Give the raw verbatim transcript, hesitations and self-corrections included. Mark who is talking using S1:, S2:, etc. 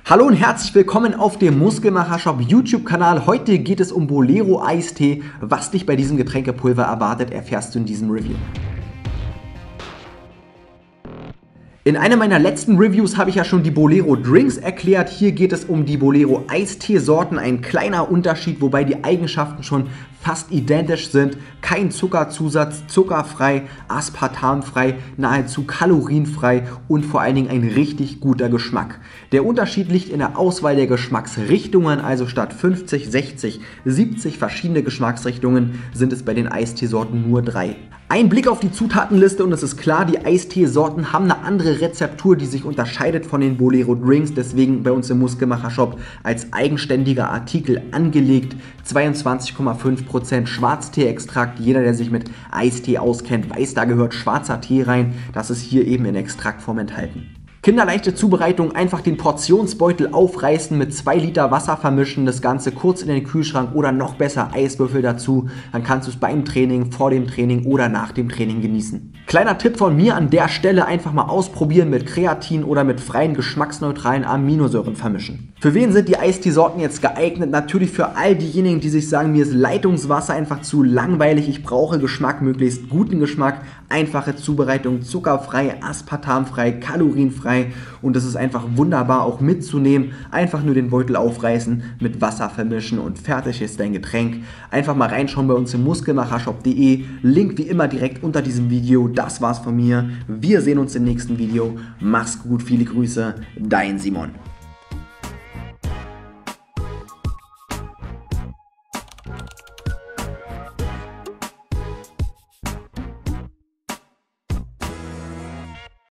S1: Hallo und herzlich willkommen auf dem Muskelmacher-Shop YouTube-Kanal. Heute geht es um Bolero Eistee. Was dich bei diesem Getränkepulver erwartet, erfährst du in diesem Review. In einem meiner letzten Reviews habe ich ja schon die Bolero Drinks erklärt. Hier geht es um die Bolero Eistee-Sorten. Ein kleiner Unterschied, wobei die Eigenschaften schon fast identisch sind. Kein Zuckerzusatz, zuckerfrei, aspartamfrei, nahezu kalorienfrei und vor allen Dingen ein richtig guter Geschmack. Der Unterschied liegt in der Auswahl der Geschmacksrichtungen, also statt fünfzig, sechzig, siebzig verschiedene Geschmacksrichtungen sind es bei den Eistee-Sorten nur drei. Ein Blick auf die Zutatenliste und es ist klar, die Eistee-Sorten haben eine andere Rezeptur, die sich unterscheidet von den Bolero Drinks, deswegen bei uns im Muskelmacher-Shop als eigenständiger Artikel angelegt. zweiundzwanzig Komma fünf Prozent Schwarztee-Extrakt, jeder, der sich mit Eistee auskennt, weiß, da gehört schwarzer Tee rein, das ist hier eben in Extraktform enthalten. Kinderleichte Zubereitung, einfach den Portionsbeutel aufreißen, mit zwei Liter Wasser vermischen, das Ganze kurz in den Kühlschrank oder noch besser Eiswürfel dazu, dann kannst du es beim Training, vor dem Training oder nach dem Training genießen. Kleiner Tipp von mir an der Stelle, einfach mal ausprobieren mit Kreatin oder mit freien geschmacksneutralen Aminosäuren vermischen. Für wen sind die Eistee-Sorten jetzt geeignet? Natürlich für all diejenigen, die sich sagen, mir ist Leitungswasser einfach zu langweilig, ich brauche Geschmack, möglichst guten Geschmack, einfache Zubereitung, zuckerfrei, aspartamfrei, kalorienfrei. Und das ist einfach wunderbar auch mitzunehmen. Einfach nur den Beutel aufreißen, mit Wasser vermischen und fertig ist dein Getränk. Einfach mal reinschauen bei uns im muskelmachershop punkt de. Link wie immer direkt unter diesem Video. Das war's von mir. Wir sehen uns im nächsten Video. Mach's gut, viele Grüße. Dein Simon.